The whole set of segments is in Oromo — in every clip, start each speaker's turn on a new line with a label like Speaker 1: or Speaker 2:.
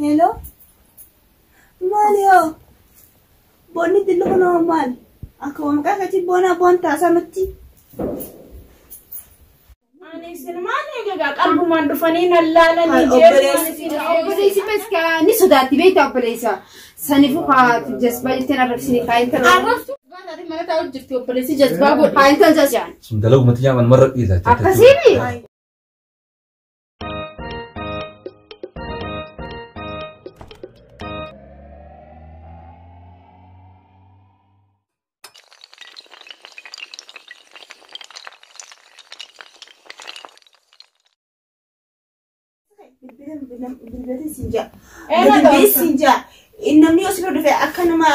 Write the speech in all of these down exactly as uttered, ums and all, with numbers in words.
Speaker 1: Hello? Malio. Bonni dillo kono mal. Ako maka kati bona bonta sanutti.
Speaker 2: Ani sirmani gaga qalbu man dufani nallala ni jees.
Speaker 3: Obbolesi peska ni sodatti beeta obbolesa. Sanifu ka jasba itena rafsini kainta.
Speaker 2: Arraftu gaadati mana ta'u jirti obbolesi jasba godhe.
Speaker 3: Kainta jajan.
Speaker 4: Sundalo matinya man marra ida.
Speaker 3: Akasini.
Speaker 1: Bilbilati sinja. Bilbilati sinja. Innamni osiro dhufe akka nama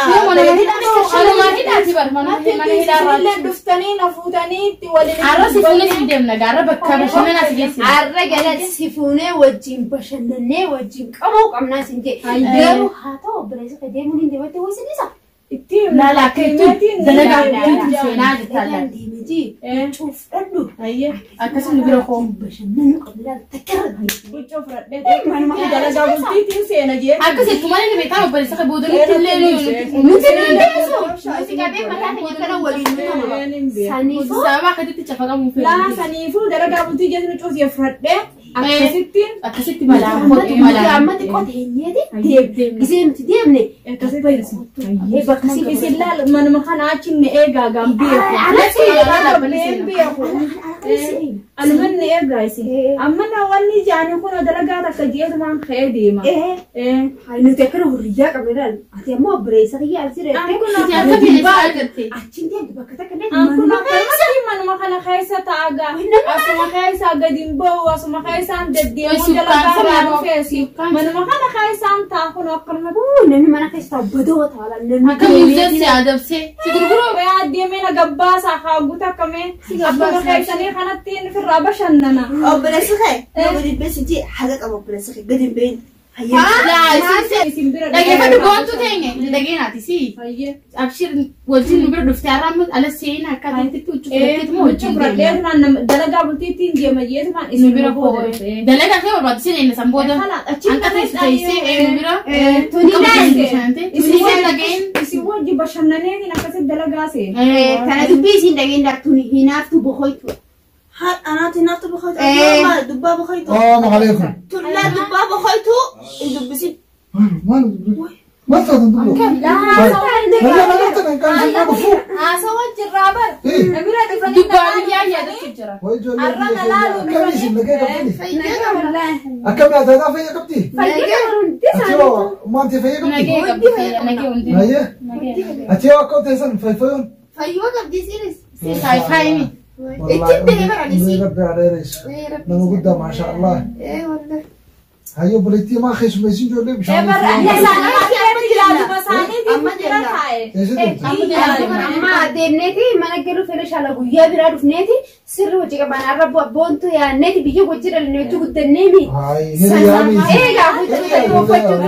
Speaker 2: duftanii na fuutanii itti waliin
Speaker 5: arra sifuunee si deemna gaarra bakka bashannanaa si geessina.
Speaker 3: Arra gala sifuunee wajjin bashannannee wajjin qamoo qabnaa sin jee. Garuu haa ta'u obboleessa ka deemuun hin deematte wasinisa.
Speaker 2: Itti
Speaker 5: laala akka itti dalagaa itti seenaa jettaalaan.
Speaker 3: Deemiti cuuf dhadhu.
Speaker 5: Ayyee akkasuma bira koo
Speaker 3: bashannanuu qabnaa takkarra.
Speaker 2: Buccoo fudhadhee manuma dalagaa bultiitiin seena jee.
Speaker 5: akkasitti malee beekaa obboleessa ka boodanitti illee nuti
Speaker 3: Nuti dandeessu. Nuti qabee mataa keenya kana waliin nutama. Saniifuu
Speaker 5: sababa akkasitti cafaqamuuf
Speaker 2: laa saniifuu dalagaa bultii jechuun cuuf fudhadhee akkasittiin
Speaker 5: akkasitti malaa
Speaker 3: ammatti
Speaker 5: malaa
Speaker 3: amma xiqqoo teenyeeti deemne gisee nuti deemne
Speaker 2: akkasitti isin laal manuma kana achinne eegaa gambeeku alumanne eegaa isin amma na wanni jaanii kun dalagaa takka jeetumaan ka'ee deema
Speaker 3: nuti akkana hurriyaa qabnedhaan ati ammoo obboleessa kiyya alsireette achiin deemte bakka takka
Speaker 2: manuma kana keessa taagaa asuma keessa gadi hin ba'u asuma keessaan deddeemuun dalagaa raaduu feesi manuma kana keessaan taakun akkanuma
Speaker 3: namni mana keessa obbodoo taala namni
Speaker 5: akka muuzessi adabsee si gurguruu
Speaker 2: wayaa deemee na gabbaasaa haaguuta akkamee abbaa keessanii kanatti firraa bashannana
Speaker 1: obboleessa kee. Gadi beesinti haga qaba obboleessa kee gadi been.
Speaker 5: dhageeffadhu goontu teenye dhageenaati si abshir wajjin nu bira dhuftee har'aammoo ala seenaa akka ta'etti uccuufatti moo wajjin deemna
Speaker 2: dalagaa bultiitiin deema jeetumaan
Speaker 5: nu
Speaker 2: isin
Speaker 5: bira koo dalagaa kee barbaadu sin eenna san booda akka ta'e teessee nu bira isin dhageen
Speaker 2: isin wajji bashannaneen akkasitti dalagaa seen
Speaker 3: kana dubbii isin dhageen dartuun hinaaftu boqoytu.
Speaker 1: ها أنا تنافت بخيتو ما دبابة بخيتو
Speaker 6: السلام عليكم
Speaker 1: تلا دبابة بخيتو اللبسي
Speaker 6: ما ما تنطقوا
Speaker 2: لا
Speaker 6: لا لا لا تنقل كان جنب فوق
Speaker 2: ها سوت جرابر
Speaker 6: إيه
Speaker 2: أميرة دفني
Speaker 5: dubbaani yaa yaada jira
Speaker 6: ويجوا لي
Speaker 2: الرنا لا لو
Speaker 6: كم اسم لقيت قبتي
Speaker 3: Fayyaa walaa.
Speaker 6: أكم يا تدا فيا قبتي
Speaker 3: Fayyaa waruun
Speaker 6: أتيو ما أنت فيا
Speaker 5: nagee
Speaker 6: قبتي
Speaker 5: qabdi nagee hundi
Speaker 6: هيا أتيو أكم تيسن في فيون
Speaker 3: fayyoo qabdi siris.
Speaker 5: saay faayini
Speaker 3: Ittiin deemaa baraniisi.
Speaker 6: ربي على ريش لما قدام ما شاء الله
Speaker 3: Eh walaa.
Speaker 6: هيو بليتي ما خيش ميسين جولي مش
Speaker 2: إيه برا
Speaker 6: عارف
Speaker 2: يا سلام يا مساني دي مجرى هاي
Speaker 6: ايش انت
Speaker 3: Amma deemneeti mana galu fedha shaala guyyaa biraa dhufneeti sirri hojii qaban arra boontu yaanneeti biyya hojii dhalanii hojii guddanneemi.
Speaker 6: هاي هي يامي
Speaker 3: Eegaa hojii boqochuu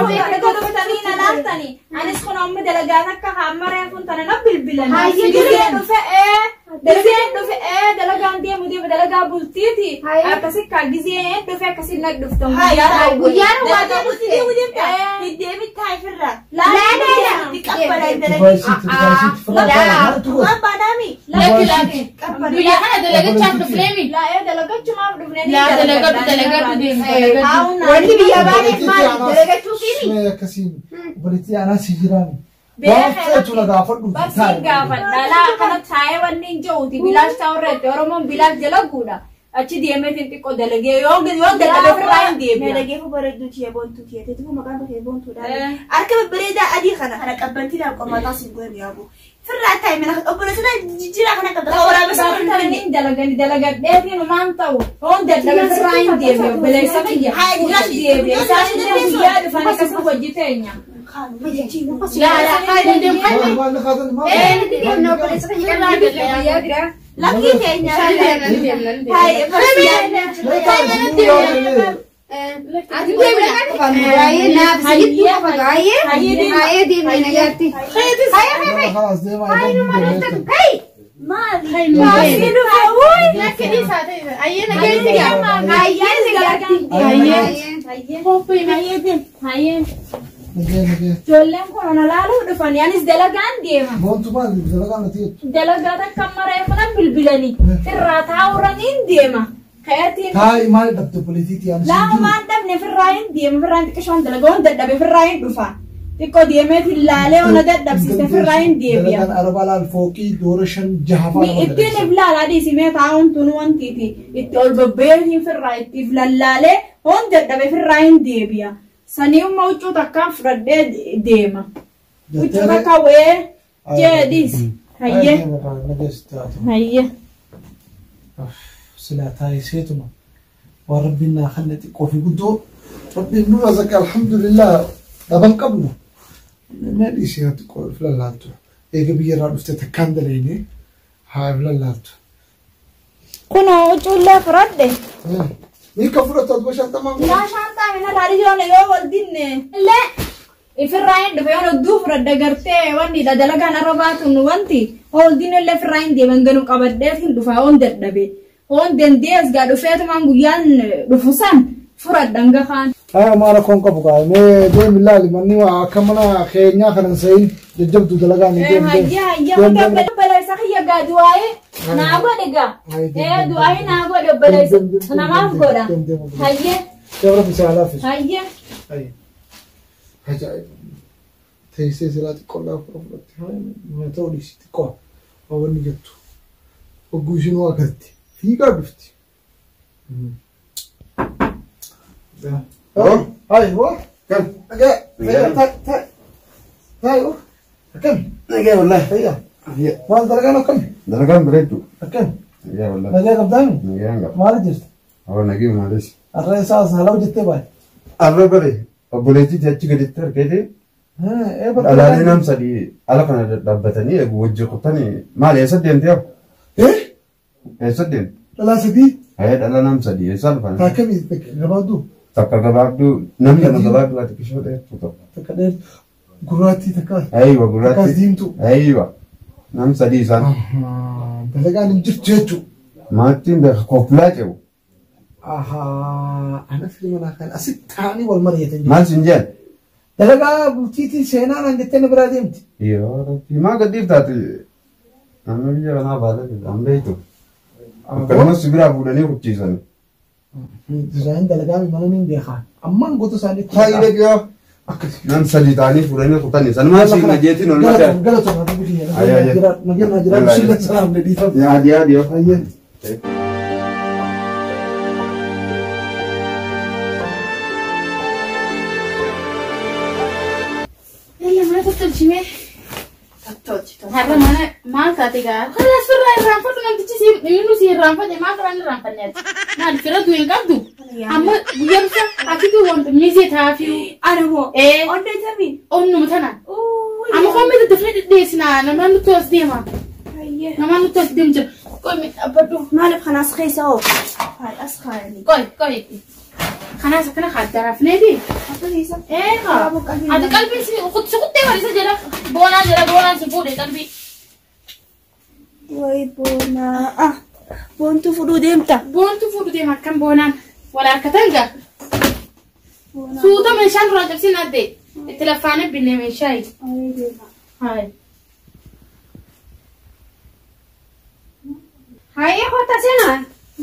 Speaker 2: نلاقتني أنا سكون أمي دلقاتك كهامرة كنت أنا نبيل بلنا
Speaker 3: هاي
Speaker 2: دلقة دفع إيه دلقة دفع إيه دلقة عندي مدي بدلقة بولتيتي
Speaker 3: هاي.
Speaker 2: أكسي كاجزين دفع كسي نك دفتم
Speaker 1: هاي
Speaker 2: يا
Speaker 1: هاي
Speaker 3: guyyaa nu waa
Speaker 1: لا
Speaker 3: deemutti.
Speaker 1: لا ودي بدي بتاعي فرة
Speaker 2: لا لا لا
Speaker 1: دي كبر
Speaker 6: تفاي
Speaker 1: عندنا
Speaker 6: ست تفاي ست فلا ما تقول
Speaker 1: ما بنامي
Speaker 5: laki laki guyyaa kana dalagaa chaaf dhufneemi
Speaker 2: لا إيه دلقة شو ما بدنا
Speaker 5: laa dalagaa dalagaa deemu dalagaa
Speaker 3: Wanti biyya baay'ee maali dalagachuufiini.
Speaker 6: اسمه كسين بليتي أنا سيجراني
Speaker 2: Beekee
Speaker 6: Gaafachuu na gaafadhu.
Speaker 2: barsiin gaafadha laa kana taa'ee wanni hin jiruuti bilaash ta'uu irratti oromoon bilaash dalaguudha achi deemee xixiqqoo dalagee yoo yoo dadhabee ofirraa hin deebi'a.
Speaker 1: Dalagee fi bareedduu tiyee boontuu tiyee teetu maqaan dhufee boontuudha. Harka babbareedaa adii kana kana qabbantiidhaan qomataa siin goon yaabu. Firraa taa'e mana obboleessota jijjiiraa kana qabda. Waraabessa
Speaker 2: Kan hin dalagani dalagadheetiin maan ta'u hoon dadhabee ofirraa hin deebi'a obboleessa kiyya. Guyyaa deebi'a isaan illee guyyaa dhufan akkasii wajji teenya.
Speaker 5: laa laa faayidaa deemu
Speaker 6: Waan waan qaatan maal?
Speaker 3: Eh nuti deemna obboleessa kiyya kan guyyaa biraa.
Speaker 1: lakkii teenya. Taa'e
Speaker 3: Ati deemna kan baay'ee naaf sitti qofa baay'ee baay'ee deemna nagaatti. Hayya hayya hayya.
Speaker 6: Khalaas deemaa.
Speaker 3: Hayya nu maal ta'u kai.
Speaker 1: مالي
Speaker 5: مالي.
Speaker 1: فاوي
Speaker 5: لكن إيه ساعتين أيه نجيت يا
Speaker 3: Hayyee nagaatti.
Speaker 5: Hayyee kophee
Speaker 2: Hayyee hayyee
Speaker 6: Nagee nagee.
Speaker 2: ijoolleen kun ana laaluu dhufanii anis dalagaan deema.
Speaker 6: Boontu maali dalagaan ati jettu.
Speaker 2: Dalagaa takka maree funan bilbilanii irraa taa'uraniin deema. Ka'eetiin
Speaker 6: Taa'ii maali dhabde politiitii yaani
Speaker 2: laamu maan dhabne firraa hin deema firraan xiqqishoon dalagaa waan dadhabe firraa hin dhufa. Xiqqoo deemeetiin laalee ona dadhabsiise firraa hin deebi'a.
Speaker 6: Dalagaan araba laal fooqii doora shan jaha
Speaker 2: Ni ittiin iflaalaa dhiisimee taa'uun tun wantiiti itti ol babbeetiin firraa itti iflallaalee hoon dadhabe firraa hin deebi'a. Sanii umma huccuu takkaan fudhadhee deema. Huccuu takka wee jeedis. Hayyee. Hayyee.
Speaker 6: Silaa taa'ii seetuma. Waan rabbiin naa kanne xiqqoo fi guddoo. Rabbiin nu razaqe alhamdulillah dhaban qabnu. Mee dhiisee xiqqoo iflallaaltu. Eega biyyarraa dhufte takkaan daleene haa iflallaaltu.
Speaker 2: Kunoo huccuullee fudhadhe.
Speaker 6: Ni ka fudhatu as bashantamaa kun.
Speaker 2: Yaa shaantaa mina laalii jiran yoo wal dinne. Illee ifirraa hin dhufe yoo hedduu fudhadhe gartee wanni dalagaan arrabaatun wanti wal dinne illee ifirraa hin deeman ganuu qabadhee hin dhufa hoon dadhabe. Hoon dandees gaa dhufeetumaan guyyaan dhufu san fudhadhan gahaan.
Speaker 6: Haa maara koon qabu kaa mee deemi laali manni waa akka mana keenyaa kanan sayin jajjabdu dalagaan hin deemu.
Speaker 2: Hayya hayya hunda obbaleessa kiyya gaa du'aayee naa godhe gaa. Ee du'aayee naa godhe obbaleessa namaaf godha. Hayyee.
Speaker 6: Shawara fi saalaa fi.
Speaker 2: Hayyee.
Speaker 6: Hayyee. Ajaa'iba. Teessee silaa xiqqoo laa fudhatti. Haa ta'u dhiisi xiqqoo. Waa wanni jettu. Hogguu ishiin waa garti. Fiigaa dhufti. Oh, hai, wah, kan, agak, saya tak, tak, tak, oh, kan, agak wallah, saya,
Speaker 7: Iya.
Speaker 6: mal dalagaan akkam,
Speaker 7: Dalagaan bareedu.
Speaker 6: akkam,
Speaker 7: Iya wallahi.
Speaker 6: nagaa qabdaami,
Speaker 7: Nagaan qaba.
Speaker 6: maal jirti,
Speaker 7: Awwa nagii maalis.
Speaker 6: har'a isaa salaam jettee baay,
Speaker 7: Arra bare obboleettii achi gaditti argate
Speaker 6: ee bakka
Speaker 7: dhalaalee nam sadii ala kana dhaabbatanii eegu wajji qotanii maal eessa deemte yaa?
Speaker 6: ee,
Speaker 7: Eessa deemte?
Speaker 6: dhalaa sadii,
Speaker 7: Hayya dhala nam sadii eessa dhufan?
Speaker 6: taakkamii gabaabduu,
Speaker 7: Takka gabaabduu namni lama gabaabduu ati kishoo dheertuu ta'u.
Speaker 6: takka dheer, gurraattii takka,
Speaker 7: Aywa
Speaker 6: takkas
Speaker 7: gurraatti.
Speaker 6: diimtuu,
Speaker 7: Aywa nam sadii isaan.
Speaker 6: dalagaan hin jirtu jechuu,
Speaker 7: Maattiin beeka koppilaa ce'u.
Speaker 6: ahaa, ana filma naa kan asitti taa'anii wal mari'atan jiru,
Speaker 7: Maal sin jeen?
Speaker 6: dalagaa bultiitii seenaan hangattee na biraa deemti,
Speaker 7: Yoo rabbi maa gaddiif taate namni biyya kanaa baala jira an beektu. Akkasumas sibiraa fuudhanii kuchiisan.
Speaker 6: Design dalagaa mana ni beekaa, ammaan goota isaanii
Speaker 7: Taa'ii dhaqee nam sadii ta'anii fuudhanii kutanii san maal siin najeetiin ol mataa.
Speaker 6: Galatoomaa rabbi kiyya.
Speaker 7: Ayya, ayya.
Speaker 6: Nageenya naa jira. Bismillah salaam dhiifama.
Speaker 7: Yaadi yaadi yoo.
Speaker 6: Ayya.
Speaker 5: Yalla mana tolchime.
Speaker 1: tolchi tolchi.
Speaker 5: Har'a mana maal taate gaa? Kalaas firraa irraanfadhu namtichi si inni si irraanfate maal irraan irraanfanneeti? Maal fira du'e hin qabdu? Amma guyyaa dhufa akitu wanta miizee taafiu.
Speaker 1: Ana moo.
Speaker 5: Ee.
Speaker 1: Onnee tamii.
Speaker 5: Onnuma tana.
Speaker 1: Uuu.
Speaker 5: Amma koomee daddafnee dhedheessinaa namaan nutti as deema.
Speaker 1: Hayyee.
Speaker 5: Namaan nutti as deemu jira. Qoy dhabbadhu.
Speaker 1: Maaliif kanaas keessa oo? Hayi as kaayanii.
Speaker 5: Qoy qoy. Kanaas akkana haddaraafneeti.
Speaker 1: Akka keessa.
Speaker 5: Ee haa. Ati qalbii si suquttee walisa jala. Boonaa jala boonaan si fuudhe qalbii.
Speaker 1: Wayi boonaa. Ah. Boontu fudhuu deemta.
Speaker 5: Boontu fuudhu deema akkam boonaan. Wal harkatan gaa. Suuta meeshaan duraan cabsiin addee. Itti laffaanee binnee meeshaa yi. Hayi.
Speaker 3: Hayyee kota seenaa.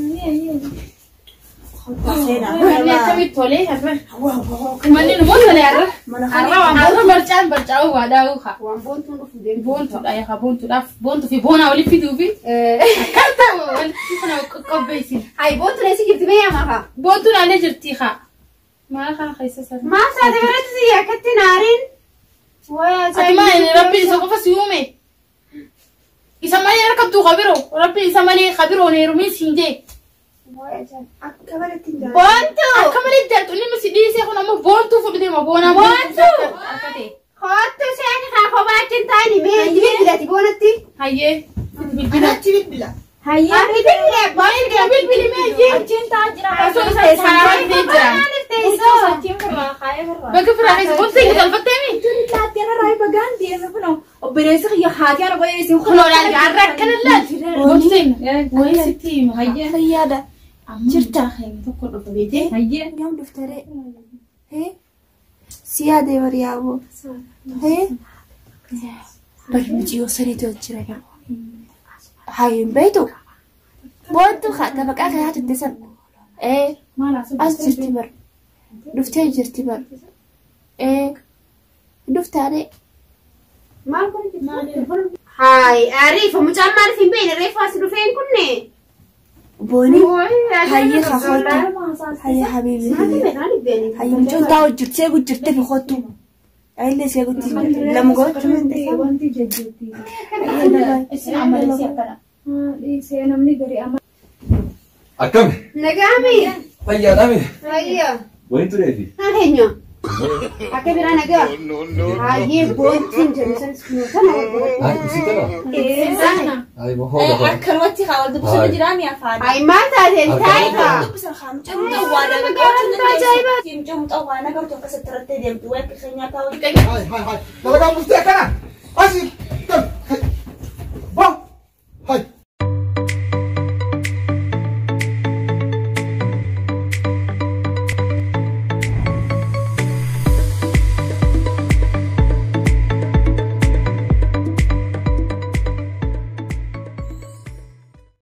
Speaker 5: Manni akkamitti tolee har'a. Manni nu tolee har'a. Har'a waan har'a barcaan barcaa'uu waadaa'uu haa.
Speaker 3: Waan boontuun dhufu deemu.
Speaker 5: Boontuudha yaa boontuudhaaf boontuu fi boonaa walitti fiduu fi akkam ta'u walitti kana qopheessin.
Speaker 3: Hayi boontuun eessi jirti mee yaama haa.
Speaker 5: Boontuun allee jirti haa. Maal kana keessa sana.
Speaker 3: Maal taate biratti si akkatti naariin.
Speaker 5: Ati maa inni rabbi isa qofa si uume. Isa malee rakkattuu qabiroo rabbi isa malee qabiroo neerumis hin jee.
Speaker 1: Akka balatti hin
Speaker 3: Boontuu.
Speaker 5: Akka malee jaltu inni nusi dhiisee kun ammoo boontuu fudhatee ma boonaa
Speaker 3: Boontuu.
Speaker 5: Akkatee.
Speaker 3: Kottu seeni haa kophaa achiin taa'anii mee bilbilati boonatti.
Speaker 5: Hayyee. Bilbila.
Speaker 1: Anatti bilbila.
Speaker 2: Hayyee.
Speaker 3: Ati bilbilee boonatti.
Speaker 5: Bilbili meeyyee.
Speaker 2: Achiin taa'aa jira.
Speaker 5: Osoo isa saaraan jira.
Speaker 3: Maaliif teessoo?
Speaker 2: Achiin firraa kaayee firraa.
Speaker 5: Bakka firaa keessa boontuu inni galfattee mi?
Speaker 2: Laattee narraa baga nagaan deeme kunoo obboleessa kiyya haati ana godhee isin
Speaker 5: Kunoodhaan jaarraa akkanallee. Gootteen wayii sitti hima hayyee.
Speaker 1: Fayyaadha.
Speaker 5: Jirtaa keenya tokko dhufa beekee.
Speaker 2: hayyee
Speaker 1: Yoom dhuftaree? Hee? Si yaadee bari yaaboo. Hee? Bari miciyoo saniitu jira gaa. Hayyeen beeytu. Boontu tabaqaa kan haatu san. Ee as jirti bar. Dhuftee jirti bar. Ee dhuftaadhee.
Speaker 3: Maal kun? Hai, ariifa mucaan maaliif hin beekne reefu as dhufeen kunne?
Speaker 1: Booni. Hayyee kaafatu. Hayyee habiibi. Hayyee mucaan taa'u jirtee gujjirtee fi kottu. Ayillee see gutti lama gochuu danda'e.
Speaker 2: wanti jajjabbii
Speaker 5: Isin amaleessee akkana.
Speaker 2: dhiisee namni gadi ama
Speaker 4: Akkami?
Speaker 3: Nagaami.
Speaker 4: Fayyaadhaami?
Speaker 3: Hayya.
Speaker 4: Waliin tureefi?
Speaker 3: Haa eenyu? Akka biraa nagaa. Hayyee boontiin jedhu sanis kana
Speaker 4: Haa, isii kana?
Speaker 5: Sana.
Speaker 4: Haa, immoo hoola hoola.
Speaker 1: Akkanumatti haa wal dubbisuu jiraami afaan.
Speaker 3: Hai maal taateen taayifa.
Speaker 1: Dubbisan haa mucaan xawwaadha gaggeessuu mucaan xawwaadha gartuu akkasitti irratti deemtu wayi akka keenyaa taa'u.
Speaker 6: Hai hai hai. Dalagaa murtee akkana. Asi.